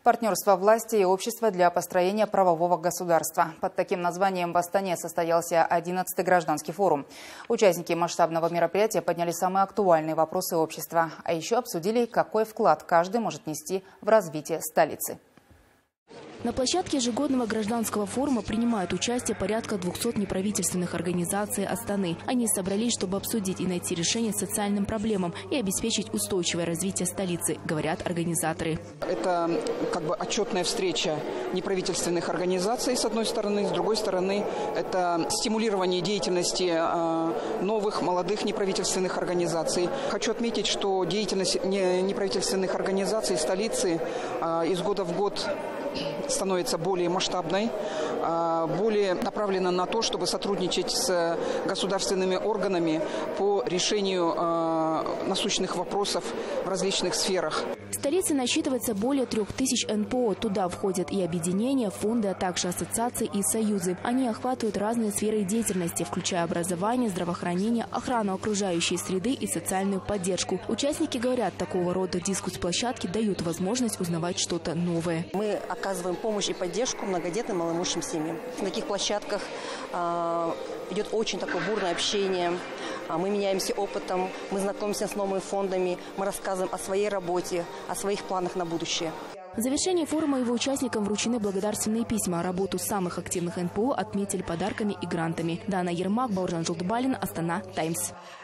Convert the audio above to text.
Партнерство власти и общества для построения правового государства. Под таким названием в Астане состоялся 11-й гражданский форум. Участники масштабного мероприятия подняли самые актуальные вопросы общества. А еще обсудили, какой вклад каждый может нести в развитие столицы. На площадке ежегодного гражданского форума принимают участие порядка 200 неправительственных организаций Астаны. Они собрались, чтобы обсудить и найти решение социальным проблемам и обеспечить устойчивое развитие столицы, говорят организаторы. Это отчетная встреча неправительственных организаций, с одной стороны. С другой стороны, это стимулирование деятельности новых, молодых неправительственных организаций. Хочу отметить, что деятельность неправительственных организаций столицы из года в год становится более масштабной, более направлена на то, чтобы сотрудничать с государственными органами по решению насущных вопросов в различных сферах. В столице насчитывается более 3000 НПО. Туда входят и объединения, фонды, а также ассоциации и союзы. Они охватывают разные сферы деятельности, включая образование, здравоохранение, охрану окружающей среды и социальную поддержку. Участники говорят, такого рода дискус-площадки дают возможность узнавать что-то новое. Мы оказываем помощь и поддержку многодетным малоимущим семьям. На таких площадках идет очень такое бурное общение. Мы меняемся опытом, мы знакомимся с новыми фондами, мы рассказываем о своей работе, о своих планах на будущее. В завершении форума его участникам вручены благодарственные письма. Работу самых активных НПО отметили подарками и грантами. Дана Ермак, Бауыржан Жолдыбалин, Астана Таймс.